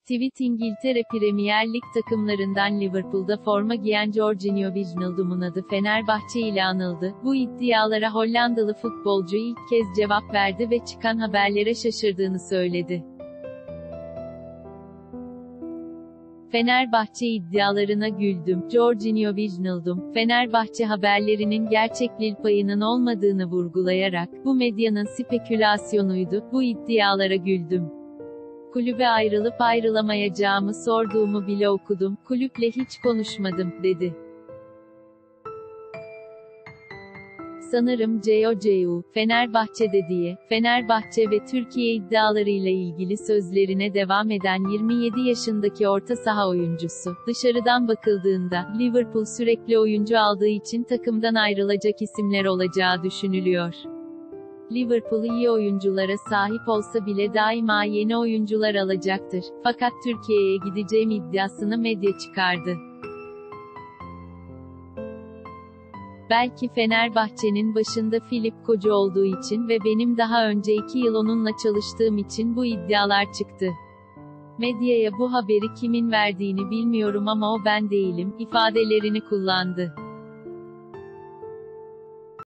Tweet İngiltere Premier Lig takımlarından Liverpool'da forma giyen Georginio Wijnaldum'un adı Fenerbahçe ile anıldı. Bu iddialara Hollandalı futbolcu ilk kez cevap verdi ve çıkan haberlere şaşırdığını söyledi. Fenerbahçe iddialarına güldüm. Georginio Wijnaldum, Fenerbahçe haberlerinin gerçeklik payının olmadığını vurgulayarak, bu medyanın spekülasyonuydu, bu iddialara güldüm. Kulübe ayrılıp ayrılamayacağımı sorduğumu bile okudum, kulüple hiç konuşmadım, dedi. Sanırım Gio, Fenerbahçe'de diye, Fenerbahçe ve Türkiye iddialarıyla ilgili sözlerine devam eden 27 yaşındaki orta saha oyuncusu, dışarıdan bakıldığında, Liverpool sürekli oyuncu aldığı için takımdan ayrılacak isimler olacağı düşünülüyor. Liverpool iyi oyunculara sahip olsa bile daima yeni oyuncular alacaktır. Fakat Türkiye'ye gideceğim iddiasını medya çıkardı. Belki Fenerbahçe'nin başında Filip Koca olduğu için ve benim daha önce 2 yıl onunla çalıştığım için bu iddialar çıktı. Medyaya bu haberi kimin verdiğini bilmiyorum ama o ben değilim, ifadelerini kullandı.